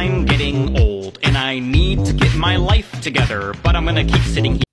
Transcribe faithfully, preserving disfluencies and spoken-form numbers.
I'm getting old and I need to get my life together, but I'm gonna keep sitting